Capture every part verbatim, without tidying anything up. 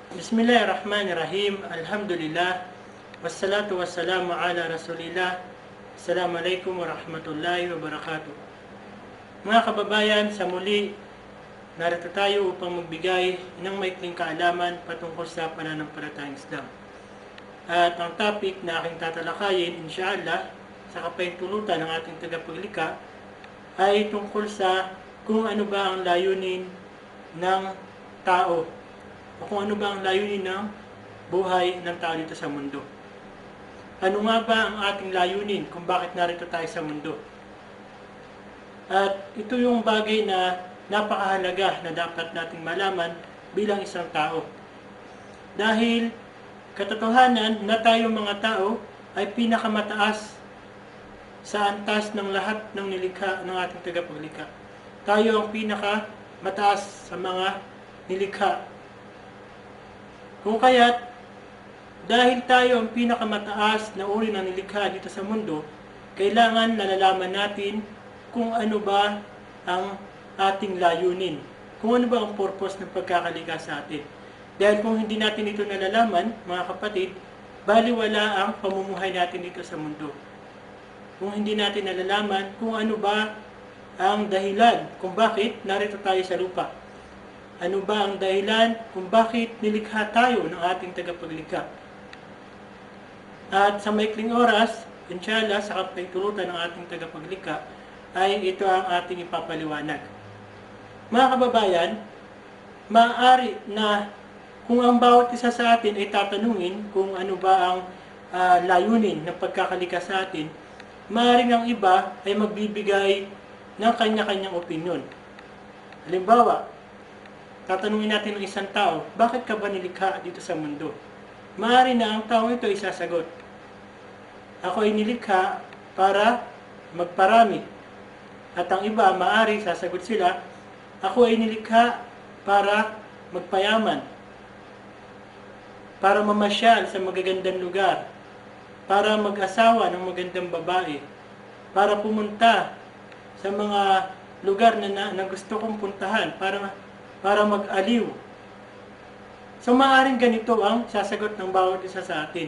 Bismillahirrahmanirrahim. Alhamdulillah. Wassalatu wassalamu ala Rasulillah. Assalamualaikum warahmatullahi wabarakatuh. Mga kababayan, sa muli, narito tayo upang magbigay ng maikling kaalaman patungkol sa pananampalatayang Islam. At ang topic na aking tatalakayin, insyaallah, sa kapahintulutan ng ating tagapaglikha, ay tungkol sa kung ano ba ang layunin ng tao o kung ano ba ang layunin ng buhay ng tao dito sa mundo. Ano nga ba ang ating layunin kung bakit narito tayo sa mundo? At ito yung bagay na napakahalaga na dapat nating malaman bilang isang tao. Dahil katotohanan na tayong mga tao ay pinakamataas sa antas ng lahat ng nilikha ng ating tagapaglikha. Tayo ang pinakamataas sa mga nilikha. Kung kaya't, dahil tayo ang pinakamataas na uri ng nilikha dito sa mundo, kailangan nalalaman natin kung ano ba ang ating layunin. Kung ano ba ang purpose ng pagkakalikha sa atin. Dahil kung hindi natin ito nalalaman, mga kapatid, baliwala ang pamumuhay natin dito sa mundo. Kung hindi natin nalalaman kung ano ba ang dahilan kung bakit narito tayo sa lupa. Ano ba ang dahilan kung bakit nilikha tayo ng ating tagapaglikha? At sa maikling oras, inshallah, sa kapahintulutan ng ating tagapaglikha, ay ito ang ating ipapaliwanag. Mga kababayan, maaari na kung ang bawat isa sa atin ay tatanungin kung ano ba ang uh, layunin ng pagkakalikha sa atin, maaaring ang iba ay magbibigay ng kanya-kanyang opinyon. Halimbawa, tatanungin natin ng isang tao, bakit ka ba nilikha dito sa mundo? Maaari na ang tao ito ay sasagot, ako ay nilikha para magparami. At ang iba, maaari sasagot sila, ako ay nilikha para magpayaman, para mamasyal sa magagandang lugar, para mag-asawa ng magandang babae, para pumunta sa mga lugar na, na, na gusto kong puntahan, para para mag-aliw. So, maaaring ganito ang sasagot ng bawat isa sa atin.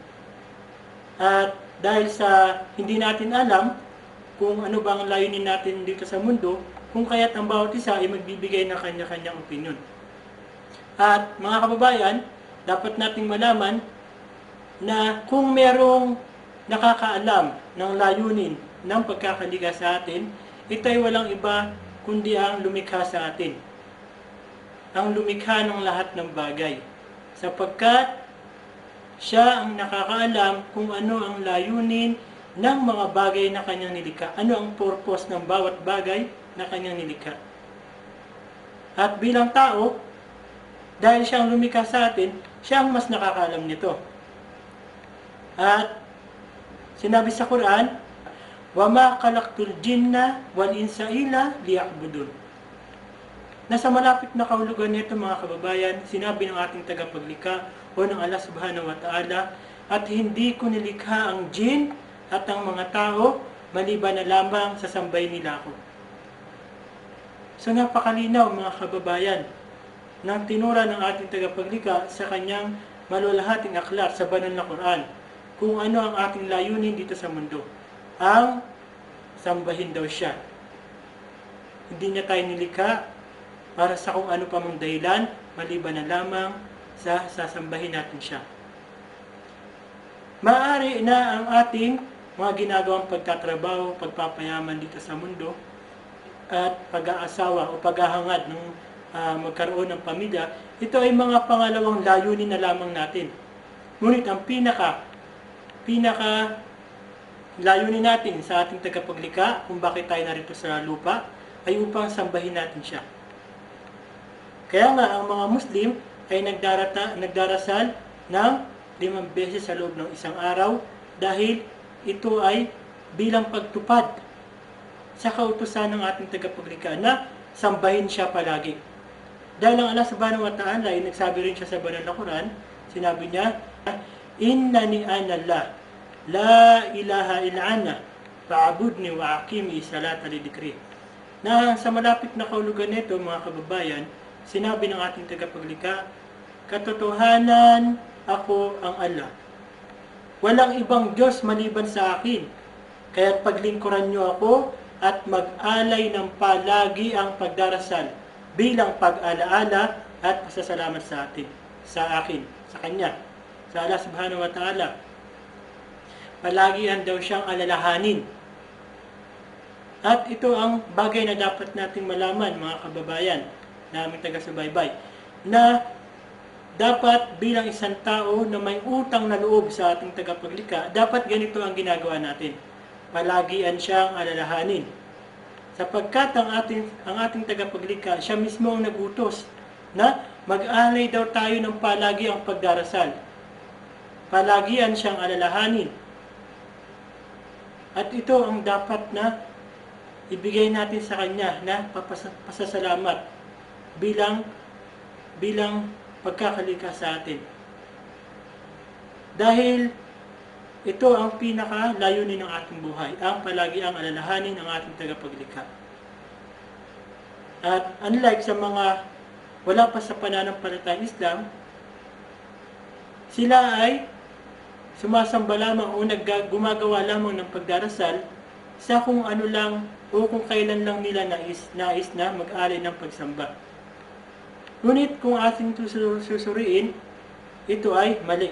At dahil sa hindi natin alam kung ano ba ang layunin natin dito sa mundo, kung kaya't ang bawat isa ay magbibigay ng kanya-kanyang opinion. At mga kababayan, dapat nating malaman na kung merong nakakaalam ng layunin ng pagkakalikha sa atin, ito ay walang iba kundi ang lumikha sa atin. Ang lumikha ng lahat ng bagay. Sapagkat siya ang nakakaalam kung ano ang layunin ng mga bagay na kanyang nilikha. Ano ang purpose ng bawat bagay na kanyang nilikha. At bilang tao, dahil siya ang lumikha sa atin, siya ang mas nakakaalam nito. At sinabi sa Quran, وَمَا خَلَقْتُ الْجِنَّ وَالْإِنسَ إِلَّا لِيَعْبُدُونَ. Nasa malapit na kahulugan nito mga kababayan, sinabi ng ating tagapaglikha o ng Allah subhanahu wa ta'ala, at hindi ko nilikha ang jin at ang mga tao maliban na lamang sa sambay nila ako. So napakalinaw mga kababayan ng tinura ng ating tagapaglikha sa kanyang malulahating aklat sa banal na Quran kung ano ang ating layunin dito sa mundo. Ang sambahin daw siya. Hindi niya tayo nilikha para sa kung ano pa mang dahilan, maliban na lamang sa sasambahin natin siya. Maaari na ang ating mga ginagawang pagtatrabaho, pagpapayaman dito sa mundo, at pag-aasawa o paghahangad ng uh, magkaroon ng pamilya, ito ay mga pangalawang layunin na lamang natin. Ngunit ang pinaka, pinaka layunin natin sa ating tagapaglikha, kung bakit tayo narito sa lupa, ay upang sambahin natin siya. Kaya nga, ang mga Muslim ay nagdarata, nagdarasal ng limang beses sa loob ng isang araw dahil ito ay bilang pagtupad sa kautusan ng ating tagapaglikha na sambahin siya palagi. Dahil ang Allah subhanahu wa ta'ala ay nagsabi rin siya sa banal na Quran, sinabi niya, Innani ana Allah, la ilaha illa ana, fa'abudni wa aqimi salata lidikri. Na sa malapit na kahulugan nito mga kababayan, sinabi ng ating tagapaglikha, katotohanan, ako ang Allah. Walang ibang Diyos maliban sa akin. Kaya't paglingkuran niyo ako at mag-alay ng palagi ang pagdarasal bilang pag-alaala at pasasalamat sa atin, sa akin, sa Kanya, sa Allah subhanahu wa ta'ala. Palagihan daw siyang alalahanin. At ito ang bagay na dapat nating malaman, mga kababayan, na aming taga-subaybay, na dapat bilang isang tao na may utang na loob sa ating tagapaglikha, dapat ganito ang ginagawa natin. Palagian siyang alalahanin. Sapagkat ang ating, ang ating tagapaglikha, siya mismo ang nagutos na mag-alay daw tayo ng palagi ang pagdarasal. Palagian siyang alalahanin. At ito ang dapat na ibigay natin sa Kanya na pasasalamat bilang bilang pagkakalikha sa atin. Dahil ito ang pinaka-layunin ng ating buhay, ang palagi ang alalahanin ng ating tagapaglikha. At unlike sa mga wala pa sa pananampalatayang Islam, sila ay sumasamba lamang o gumagawa lamang ng pagdarasal sa kung ano lang o kung kailan lang nila nais, nais na mag-alay ng pagsamba. Ngunit kung ating susuriin, ito ay mali.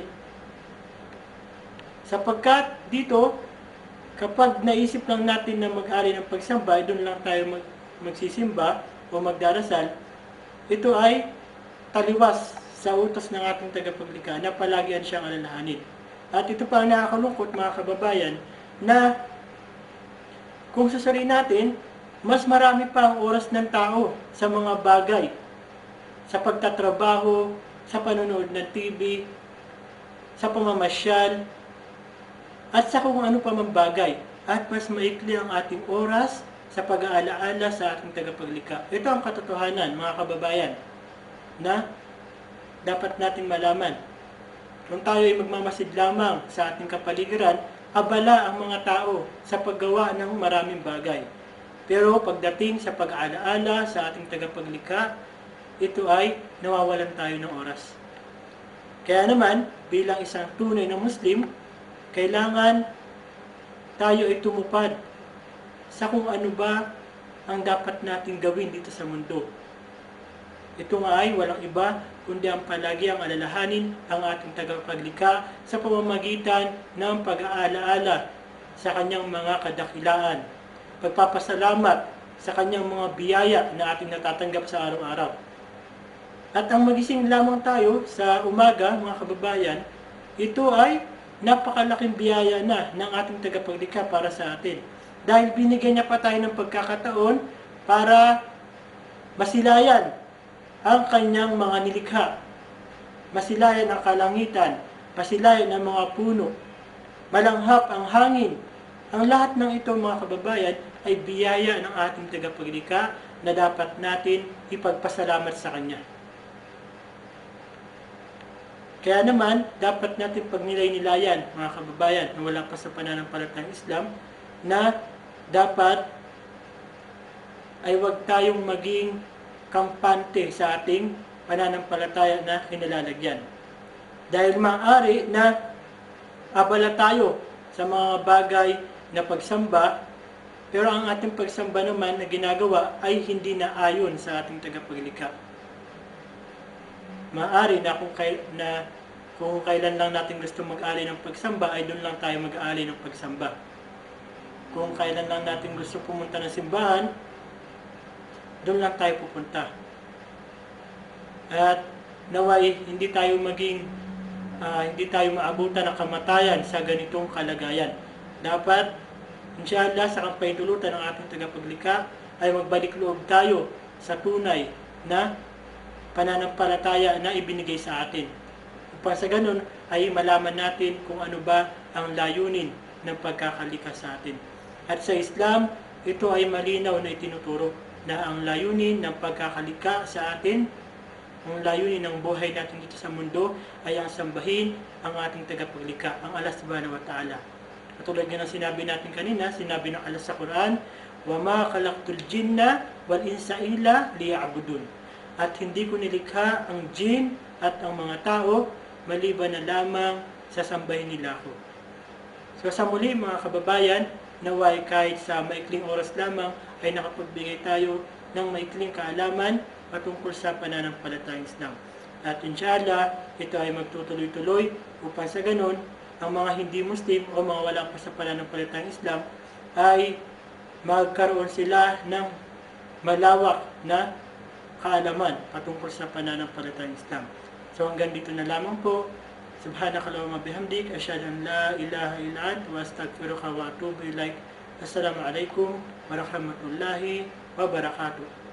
Sapagkat dito, kapag naisip lang natin na mag-alay ng pagsamba, doon lang tayo mag magsisimba o magdarasal, ito ay taliwas sa utos ng ating tagapaglikha na palagian siyang alalahanin. At ito pa ang nakakalungkot, mga kababayan, na kung susuriin natin, mas marami pa ang oras ng tao sa mga bagay, sa pagtatrabaho, sa panonood ng T V, sa pamamasyal, at sa kung ano pa mang bagay. At mas maikli ang ating oras sa pag-aalaala sa ating tagapaglikha. Ito ang katotohanan, mga kababayan, na dapat nating malaman. Kung tayo ay magmamasid lamang sa ating kapaligiran, abala ang mga tao sa paggawa ng maraming bagay. Pero pagdating sa pag-aalaala sa ating tagapaglikha, ito ay nawawalan tayo ng oras. Kaya naman, bilang isang tunay na Muslim, kailangan tayo ay tumupad sa kung ano ba ang dapat nating gawin dito sa mundo. Ito nga ay walang iba kundi ang palagi ang alalahanin ang ating tagapaglikha sa pamamagitan ng pag-aalaala sa kanyang mga kadakilaan, pagpapasalamat sa kanyang mga biyaya na ating natatanggap sa araw-araw. At ang magising lamang tayo sa umaga, mga kababayan, ito ay napakalaking biyaya na ng ating tagapaglikha para sa atin. Dahil binigyan niya pa tayo ng pagkakataon para masilayan ang kanyang mga nilikha. Masilayan ang kalangitan, masilayan ang mga puno, malanghap ang hangin. Ang lahat ng ito, mga kababayan, ay biyaya ng ating tagapaglikha na dapat natin ipagpasalamat sa Kanya. Kaya naman, dapat natin pagnilay-nilayan, mga kababayan, na wala pa sa pananampalatayang Islam, na dapat ay huwag tayong maging kampante sa ating pananampalataya na kinalalagyan. Dahil maaari na abala tayo sa mga bagay na pagsamba, pero ang ating pagsamba naman na ginagawa ay hindi na ayon sa ating tagapaglikha. Maaari na kung, kay, na kung kailan lang natin gusto mag-alay ng pagsamba, ay doon lang tayo mag-alay ng pagsamba. Kung kailan lang natin gusto pumunta ng simbahan, doon lang tayo pupunta. At naway hindi tayo maging uh, hindi tayo maabutan ng kamatayan sa ganitong kalagayan. Dapat, inshallah, sa kampahintulutan ng ating tagapaglikha ay magbalik loob tayo sa tunay na pananampalataya na ibinigay sa atin. Upang sa ganun ay malaman natin kung ano ba ang layunin ng pagkakalikha sa atin. At sa Islam, ito ay malinaw na itinuturo na ang layunin ng pagkakalikha sa atin, ang layunin ng buhay natin dito sa mundo ay ang sambahin ang ating tagapaglikha, ang Allah subhanahu wa ta'ala. Katulad nga ng sinabi natin kanina, sinabi ng Allah sa Quran, وَمَا خَلَقْتُ الْجِنَّ وَالْإِنسَ إِلَّا لِيَعْبُدُونَ. At hindi ko nilikha ang jin at ang mga tao maliban na lamang sasambahin nila ako. So sa muli mga kababayan, naway kahit sa maikling oras lamang ay nakapagbigay tayo ng maikling kaalaman patungkol sa pananampalatayang Islam. At inshallah, ito ay magtutuloy-tuloy upang sa ganon, ang mga hindi Muslim o mga wala pa sa pananampalatayang Islam ay magkaroon sila ng malawak na kaalaman patungkol sa pananampalatayang Islam. So hanggang dito na lamang po. Subhanakallahumma bihamdik, asyhadu an la ilaha illa anta wa astaghfiruka wa atubu ilaik. Assalamu alaikum warahmatullahi wabarakatuh.